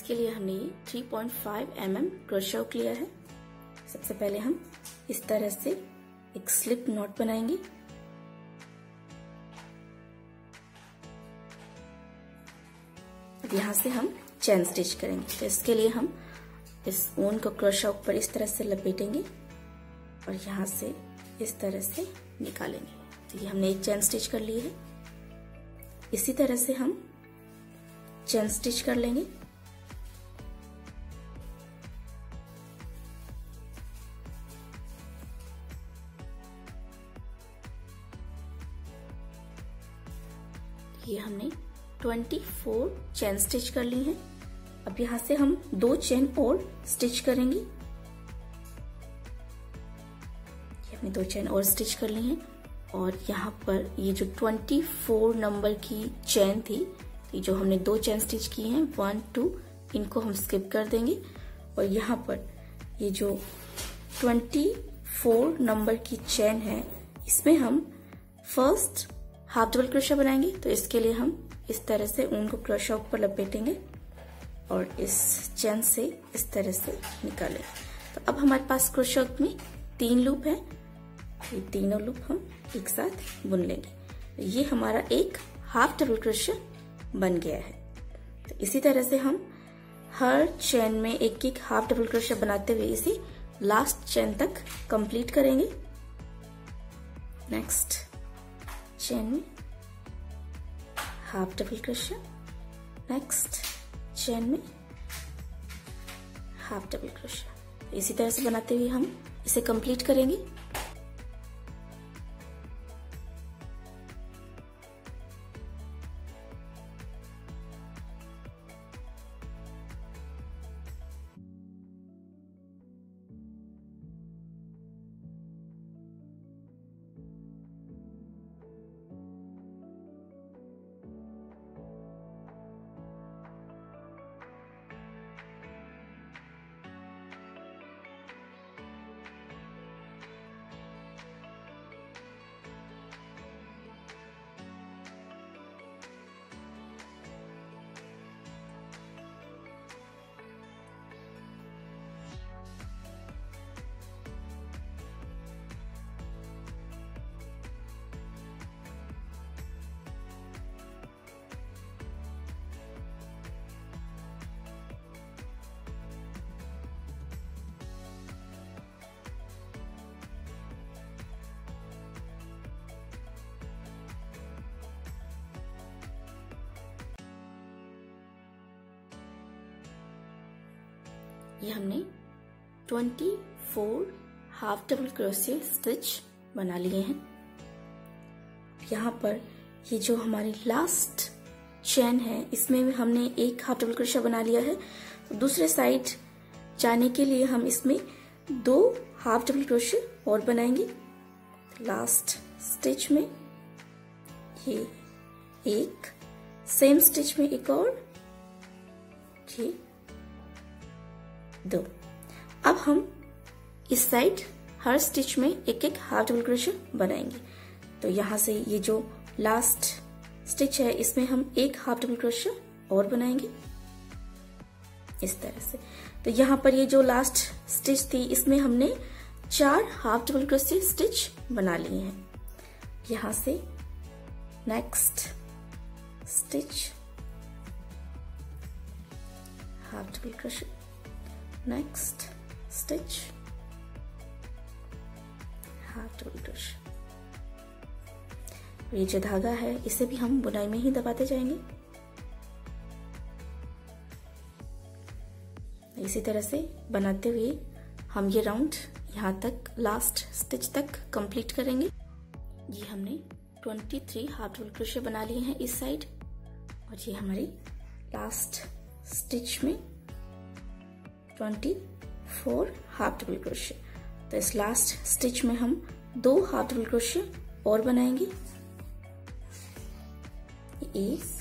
इसके लिए हमने 3.5 mm क्रोशा हुक लिया है। सबसे पहले हम इस तरह से एक स्लिप नॉट बनाएंगे। यहाँ से हम चेन स्टिच करेंगे। तो इसके लिए हम इस ऊन को क्रोशा हुक पर इस तरह से लपेटेंगे और यहाँ से इस तरह से निकालेंगे। तो ये हमने एक चेन स्टिच कर ली है। इसी तरह से हम चेन स्टिच कर लेंगे। ये हमने 24 चेन स्टिच कर ली है। अब यहाँ से हम 2 चेन और स्टिच करेंगे। ये हमने 2 चेन और स्टिच कर ली हैं और यहाँ पर ये जो 24 नंबर की चेन थी, ये जो हमने 2 चेन स्टिच की हैं 1 2, इनको हम स्किप कर देंगे और यहाँ पर ये जो 24 नंबर की चेन है, इसमें हम फर्स्ट हाफ डबल क्रोशा बनाएंगे। तो इसके लिए हम इस तरह से ऊन को क्रोशा हुक पर लपेटेंगे और इस चेन से इस तरह से निकालेंगे। तो अब हमारे पास क्रोशा हुक में 3 लूप है। ये तीनों लूप हम एक साथ बुन लेंगे। ये हमारा एक हाफ डबल क्रोशा बन गया है। तो इसी तरह से हम हर चेन में एक एक हाफ डबल क्रोशा बनाते हुए इसे लास्ट चेन तक कंप्लीट करेंगे। नेक्स्ट चेन में half double crochet, next chain में हाफ डबल क्रोशा। इसी तरह से बनाते हुए हम इसे कंप्लीट करेंगे। ये हमने 24 हाफ डबल क्रोशे स्टिच बना लिए हैं। यहाँ पर ये जो हमारी लास्ट चेन है, इसमें हमने एक हाफ डबल क्रोशा बना लिया है। दूसरे साइड जाने के लिए हम इसमें 2 हाफ डबल क्रोशे और बनाएंगे। लास्ट स्टिच में ये एक, सेम स्टिच में एक और, ये 2। अब हम इस साइड हर स्टिच में एक एक हाफ डबल क्रोशा बनाएंगे। तो यहाँ से ये जो लास्ट स्टिच है, इसमें हम एक हाफ डबल क्रोशा और बनाएंगे इस तरह से। तो यहाँ पर ये जो लास्ट स्टिच थी, इसमें हमने 4 हाफ डबल क्रोशे स्टिच बना लिए हैं। यहाँ से next stitch half double crochet, next stitch half double crochet. ये जो धागा है, इसे भी हम बुनाई में ही दबाते जाएंगे। इसी तरह से बनाते हुए हम ये राउंड यहाँ तक लास्ट स्टिच तक कंप्लीट करेंगे। ये हमने 23 हाफ डबल क्रोशे बना लिए हैं इस साइड और ये हमारी लास्ट स्टिच में 24 हाफ डबल क्रोशे। तो इस लास्ट स्टिच में हम 2 हाफ डबल क्रोशे और बनाएंगे। एक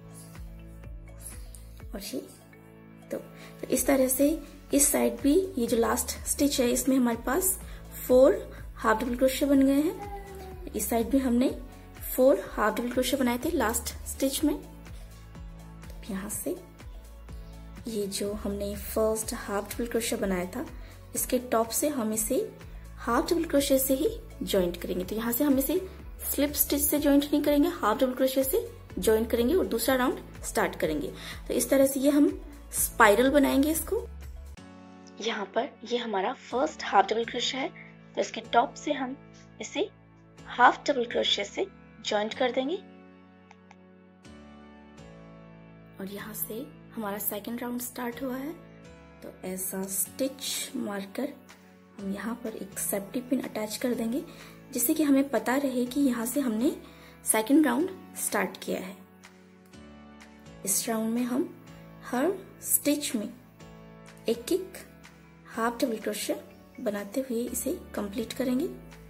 और ये 2। तो इस तरह से इस साइड भी ये जो लास्ट स्टिच है, इसमें हमारे पास 4 हाफ डबल क्रोशे बन गए हैं। इस साइड भी हमने 4 हाफ डबल क्रोशे बनाए थे लास्ट स्टिच में। यहाँ से ये जो हमने फर्स्ट हाफ डबल क्रोशिया बनाया था, इसके टॉप से हम इसे हाफ डबल क्रोशिया से ही ज्वाइंट करेंगे। तो यहाँ से हम इसे स्लिप स्टिच से ज्वाइंट नहीं करेंगे, हाफ डबल क्रोशिया से ज्वाइंट करेंगे और दूसरा राउंड स्टार्ट करेंगे। तो इस तरह से ये हम स्पाइरल बनाएंगे इसको। यहाँ पर ये हमारा फर्स्ट हाफ डबल क्रोशिया है, तो इसके टॉप से हम इसे हाफ डबल क्रोशिया से ज्वाइंट कर देंगे और यहाँ से हमारा सेकंड राउंड स्टार्ट हुआ है। तो ऐसा स्टिच मारकर हम यहाँ पर एक सेफ्टी पिन अटैच कर देंगे, जिससे कि हमें पता रहे कि यहाँ से हमने सेकंड राउंड स्टार्ट किया है। इस राउंड में हम हर स्टिच में एक एक हाफ डबल क्रोशिया बनाते हुए इसे कंप्लीट करेंगे।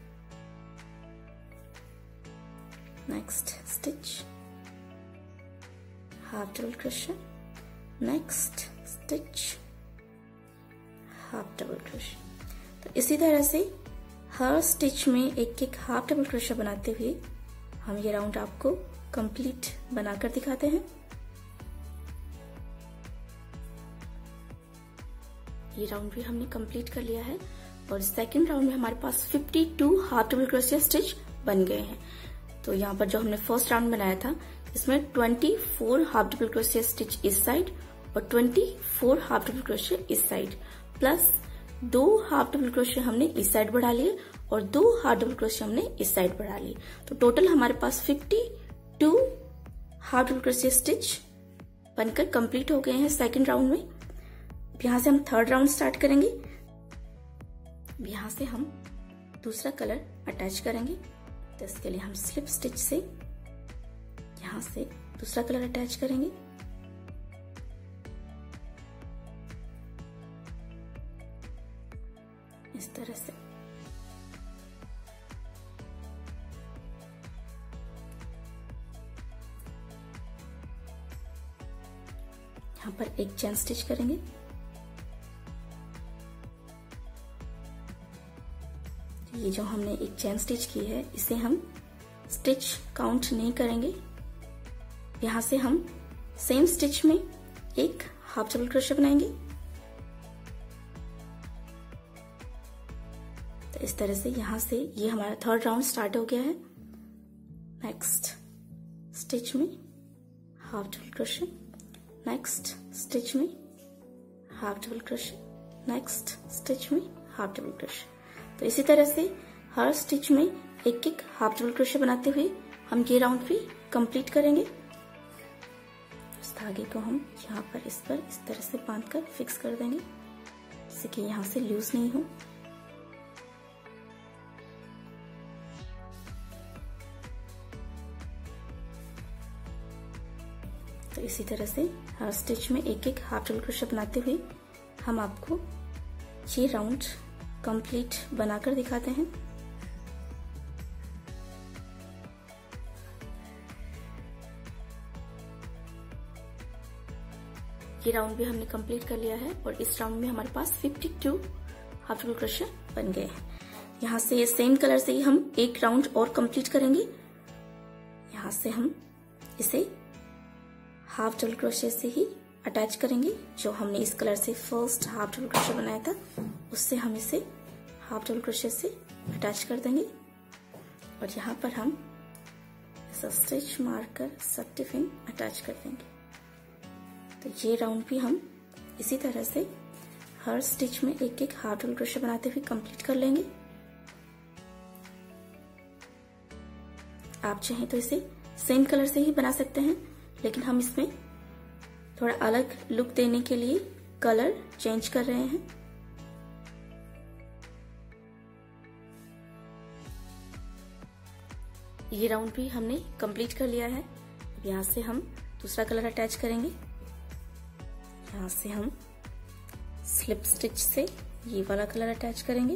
Next stitch, half double crochet, next stitch, half double crochet. तो इसी तरह से हर स्टिच में एक एक हाफ डबल क्रोशिया बनाते हुए हम ये राउंड आपको कंप्लीट बनाकर दिखाते हैं। ये राउंड भी हमने कंप्लीट कर लिया है और सेकंड राउंड में हमारे पास 52 हाफ डबल क्रोशिया स्टिच बन गए हैं। तो यहाँ पर जो हमने फर्स्ट राउंड बनाया था, इसमें 24 हाफ डबल क्रोशिया स्टिच इस साइड और 24 हाफ डबल क्रोशिया इस side, plus 2 half double crochet हमने इस साइड बढ़ा लिए और 2 हाफ डबल क्रोशिया हमने इस साइड बढ़ा लिए। तो टोटल हमारे पास 52 हाफ डबल क्रोशिया स्टिच बनकर कंप्लीट हो गए हैं सेकंड राउंड में। यहाँ से हम थर्ड राउंड स्टार्ट करेंगे। यहाँ से हम दूसरा कलर अटैच करेंगे, तो इसके लिए हम स्लिप स्टिच से यहाँ से दूसरा कलर अटैच करेंगे। इस तरह से यहाँ पर एक चेन स्टिच करेंगे। ये जो हमने एक चेन स्टिच की है, इसे हम स्टिच काउंट नहीं करेंगे। यहाँ से हम सेम स्टिच में एक हाफ डबल क्रोशिया बनाएंगे। तो इस तरह से यहाँ से ये हमारा थर्ड राउंड स्टार्ट हो गया है। नेक्स्ट स्टिच में half double crochet, next stitch में half double crochet, next stitch में हाफ डबल क्रोशिया। तो इसी तरह से हर स्टिच में एक एक हाफ डबल क्रोशिया बनाते हुए हम ये राउंड भी कंप्लीट करेंगे। इस धागे को हम यहाँ पर इस तरह से बांधकर फिक्स कर देंगे, जिससे कि यहाँ से लूज नहीं हो। तो इसी तरह से हर स्टिच में एक एक हाफ डबल क्रोशिया बनाते हुए हम आपको ये राउंड कंप्लीट बनाकर दिखाते हैं। ये राउंड भी हमने कंप्लीट कर लिया है और इस राउंड में हमारे पास 52 हाफ डबल क्रोशिया बन गए हैं। यहाँ से सेम कलर से ही हम एक राउंड और कंप्लीट करेंगे। यहाँ से हम इसे हाफ डबल क्रोशिया से ही अटैच करेंगे। जो हमने इस कलर से फर्स्ट हाफ डबल क्रोशिया बनाया था, उससे हम इसे हाफ डबल क्रोशिया से अटैच कर देंगे और यहाँ पर हम ऐसा स्टिच मारकर सेफ्टी पिन अटैच कर देंगे। तो ये राउंड भी हम इसी तरह से हर स्टिच में एक एक हाफ डबल क्रोशिया बनाते हुए कंप्लीट कर लेंगे। आप चाहें तो इसे सेम कलर से ही बना सकते हैं, लेकिन हम इसमें थोड़ा अलग लुक देने के लिए कलर चेंज कर रहे हैं। ये राउंड भी हमने कंप्लीट कर लिया है। यहाँ से हम दूसरा कलर अटैच करेंगे। यहाँ से हम स्लिप स्टिच से ये वाला कलर अटैच करेंगे।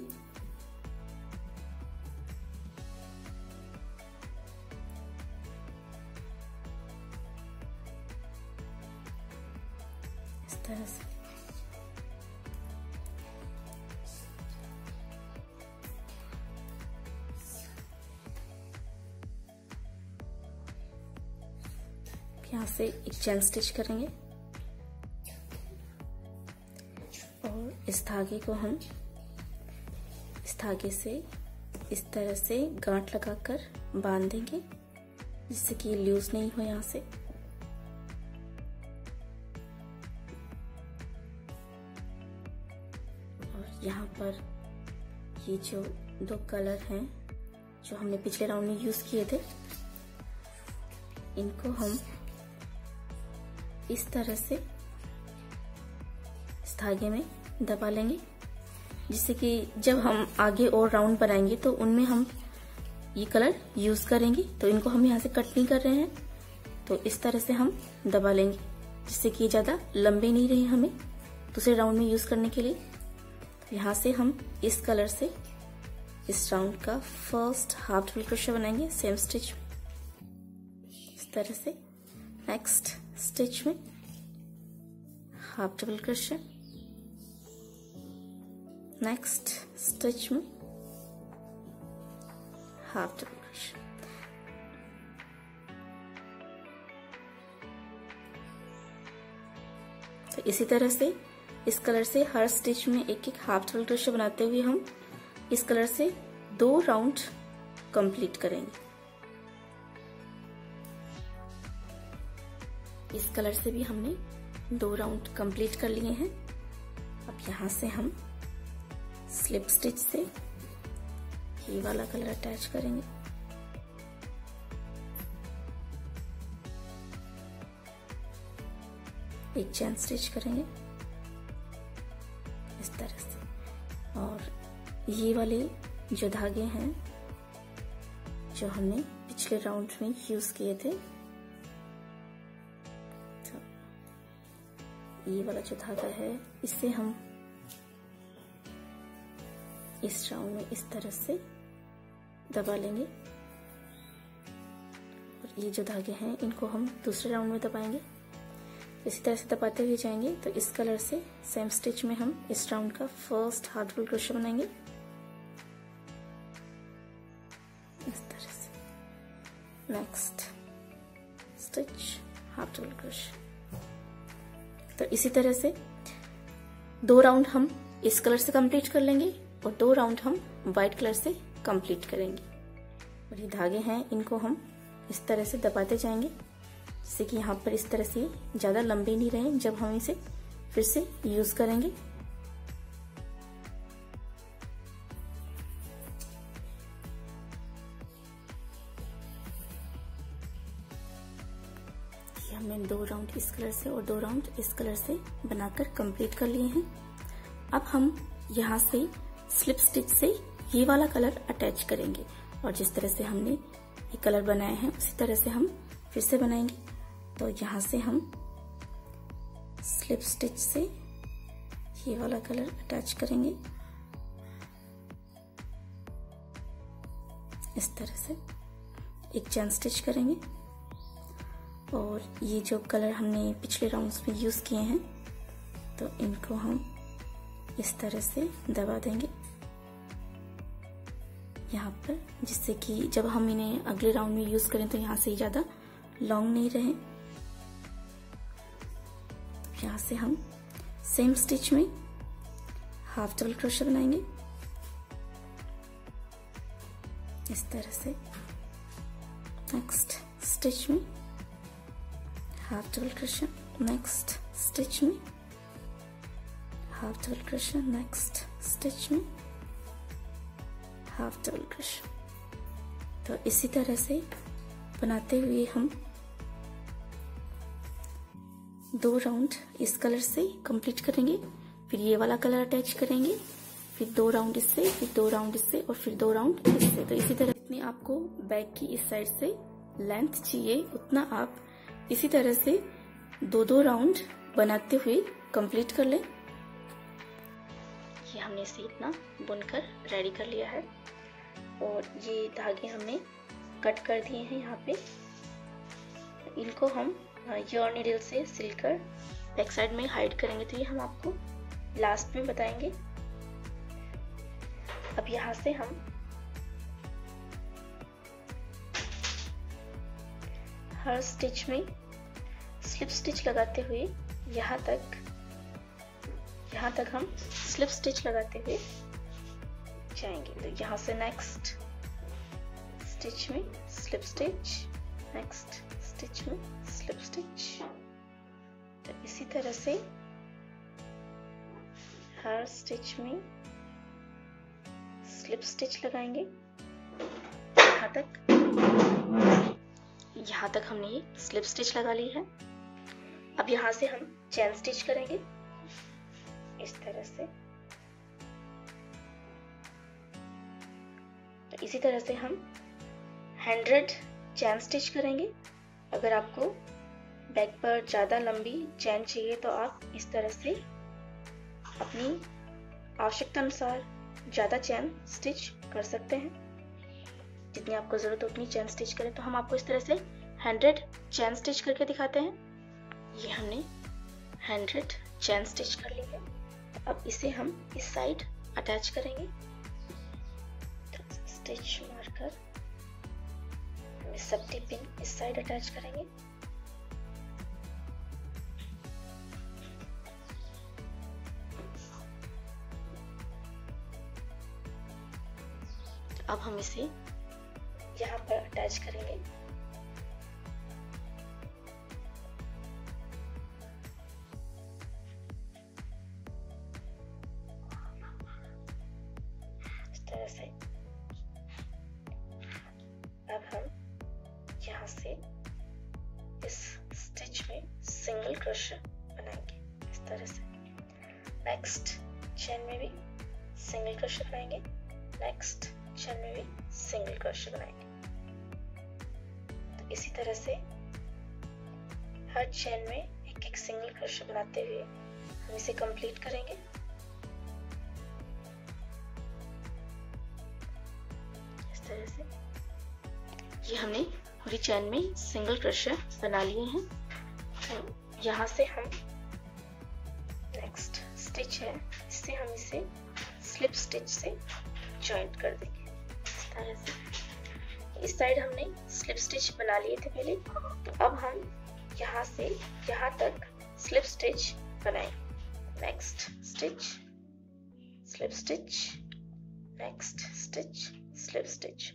इस तरह से यहाँ से एक चेन स्टिच करेंगे। इस धागे को हम इस धागे से इस तरह से गांठ लगाकर बांधेंगे जिससे कि लूज नहीं हो यहाँ से। और यहाँ पर ये जो दो कलर हैं जो हमने पिछले राउंड में यूज किए थे, इनको हम इस तरह से इस धागे में दबा लेंगे जिससे कि जब हम आगे और राउंड बनाएंगे तो उनमें हम ये कलर यूज करेंगे। तो इनको हम यहाँ से कट नहीं कर रहे हैं, तो इस तरह से हम दबा लेंगे जिससे कि ज्यादा लंबे नहीं रहे हमें दूसरे राउंड में यूज करने के लिए। तो यहाँ से हम इस कलर से इस राउंड का फर्स्ट हाफ डबल क्रोशे बनाएंगे सेम स्टिच में, इस तरह से। नेक्स्ट स्टिच में half double crochet, next stitch में हाफ डबल क्रोशे। तो इसी तरह से इस कलर से हर स्टिच में एक एक हाफ डबल क्रोशे बनाते हुए हम इस कलर से 2 राउंड कंप्लीट करेंगे। इस कलर से भी हमने 2 राउंड कंप्लीट कर लिए हैं। अब यहाँ से हम स्लिप स्टिच से ये वाला कलर अटैच करेंगे। एक चेन स्टिच करेंगे इस तरह से। और ये वाले जो धागे हैं जो हमने पिछले राउंड में यूज किए थे, तो ये वाला जो धागा है इससे हम इस राउंड में इस तरह से दबा लेंगे। और ये जो धागे हैं इनको हम दूसरे राउंड में दबाएंगे। इसी तरह से दबाते हुए जाएंगे। तो इस कलर से सेम स्टिच में हम इस राउंड का फर्स्ट हाफ डबल क्रोशे बनाएंगे इस तरह से। Next stitch half double crochet. तो इसी तरह से 2 राउंड हम इस कलर से कंप्लीट कर लेंगे और 2 राउंड हम व्हाइट कलर से कंप्लीट करेंगे। और ये धागे हैं इनको हम इस तरह से दबाते जाएंगे जिससे कि यहाँ पर इस तरह से ज्यादा लंबे नहीं रहे जब हम इसे फिर से यूज करेंगे। ये हमने 2 राउंड इस कलर से और 2 राउंड इस कलर से बनाकर कंप्लीट कर लिए हैं। अब हम यहाँ से स्लिप स्टिच से ये वाला कलर अटैच करेंगे और जिस तरह से हमने ये कलर बनाए हैं उसी तरह से हम फिर से बनाएंगे। तो यहाँ से हम स्लिप स्टिच से ये वाला कलर अटैच करेंगे इस तरह से। एक चेन स्टिच करेंगे और ये जो कलर हमने पिछले राउंड्स में यूज किए हैं तो इनको हम इस तरह से दबा देंगे यहाँ पर, जिससे कि जब हम इन्हें अगले राउंड में यूज करें तो यहाँ से ज्यादा लॉन्ग नहीं रहे। यहाँ से हम सेम स्टिच में हाफ डबल क्रोशे बनाएंगे इस तरह से। नेक्स्ट स्टिच में half double crochet, next stitch में half double crochet, next stitch में हाफ डबल क्रोशे। तो इसी तरह से बनाते हुए हम 2 राउंड इस कलर से कंप्लीट करेंगे, फिर ये वाला कलर अटैच करेंगे, फिर 2 राउंड इससे, फिर 2 राउंड इससे और फिर 2 राउंड इससे। तो इसी तरह जितनी आपको बैक की इस साइड से लेंथ चाहिए उतना आप इसी तरह से 2-2 राउंड बनाते हुए कंप्लीट कर लें। ये हमने इसे इतना बुनकर रेडी कर लिया है और ये धागे हमने कट कर दिए हैं यहाँ पे। इनको हम योर नीडल से सिलकर बैक साइड में हाइड करेंगे, तो ये हम आपको लास्ट में बताएंगे। अब यहाँ से हम हर स्टिच में स्लिप स्टिच लगाते हुए यहाँ तक यहाँ तक हम स्लिप स्टिच लगाते हुए जाएंगे। तो यहाँ से नेक्स्ट स्टिच में स्लिप स्टिच, नेक्स्ट स्टिच में स्लिप स्टिच। तो इसी तरह से हर स्टिच में स्लिप स्टिच लगाएंगे। यहाँ तक हमने ये स्लिप स्टिच लगा ली है। अब यहाँ से हम चेन स्टिच करेंगे इस तरह से। तो इसी तरह से हम 100 चेन स्टिच करेंगे। अगर आपको बैक पर ज़्यादा लंबी चेन चाहिए तो आप इस तरह से अपनी आवश्यकता अनुसार ज़्यादा चेन स्टिच कर सकते हैं। जितनी आपको ज़रूरत हो उतनी चेन स्टिच करें। तो हम आपको इस तरह से 100 चेन स्टिच करके दिखाते हैं। ये हमने 100 चेन स्टिच कर ली है। अब इसे हम इस साइड अटैच करेंगे। तो स्टिच मारकर हम सेफ्टी पिन इस साइड अटैच करेंगे। अब हम इसे यहाँ पर अटैच करेंगे। इस तरह से। अब हम यहाँ से इस स्टिच में सिंगल क्रोशे बनाएंगे इस तरह से। नेक्स्ट चेन में भी सिंगल क्रोशे बनाएंगे। नेक्स्ट चेन में भी सिंगल क्रोशे बनाएंगे। तो इसी तरह से हर चेन में एक एक सिंगल क्रोशे बनाते हुए हम इसे कंप्लीट करेंगे। इस तरह से ये हमने पूरी चेन में सिंगल क्रोशे बना लिए हैं। तो यहाँ से हम नेक्स्ट स्टिच है, इससे हम इसे स्लिप स्टिच से जॉइंट कर देंगे इस तरह से। इस साइड हमने स्लिप स्टिच बना लिए थे पहले। तो अब हम यहाँ से यहाँ तक स्लिप स्टिच बनाएंगे। Next stitch, slip stitch, next stitch, slip stitch.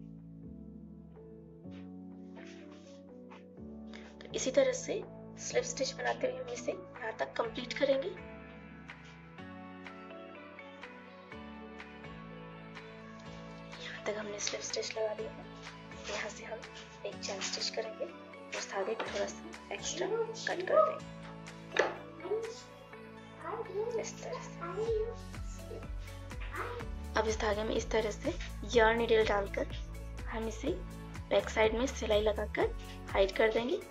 तो इसी तरह से स्लिप स्टिच बनाते हुए हम इसे यहाँ तक कंप्लीट करेंगे। तक हमने स्लिप स्टिच लगा दिया है। यहाँ से हम एक चेन स्टिच करेंगे। उस धागे को थोड़ा सा एक्स्ट्रा कट कर देंगे इस तरह से। अब इस धागे में इस तरह से यार्न नीडल डालकर हम इसे बैक साइड में सिलाई लगाकर हाइड कर देंगे।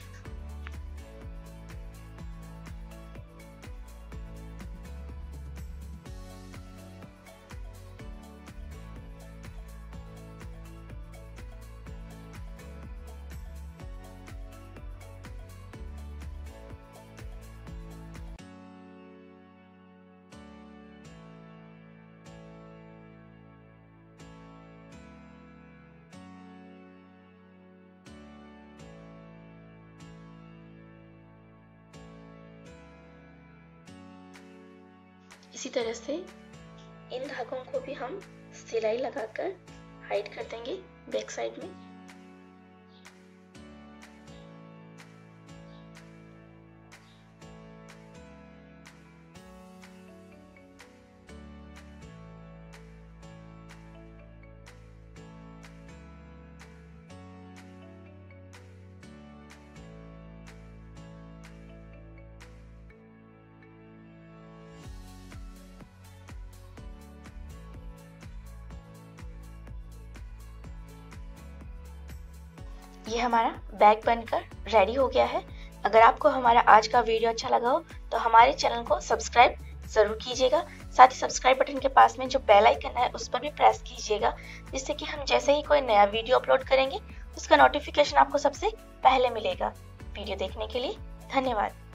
इसी तरह से इन धागों को भी हम सिलाई लगाकर हाइड कर देंगे बैक साइड में। ये हमारा बैग बनकर रेडी हो गया है। अगर आपको हमारा आज का वीडियो अच्छा लगा हो तो हमारे चैनल को सब्सक्राइब जरूर कीजिएगा। साथ ही सब्सक्राइब बटन के पास में जो बेल आइकन है उस पर भी प्रेस कीजिएगा, जिससे कि हम जैसे ही कोई नया वीडियो अपलोड करेंगे उसका नोटिफिकेशन आपको सबसे पहले मिलेगा। वीडियो देखने के लिए धन्यवाद।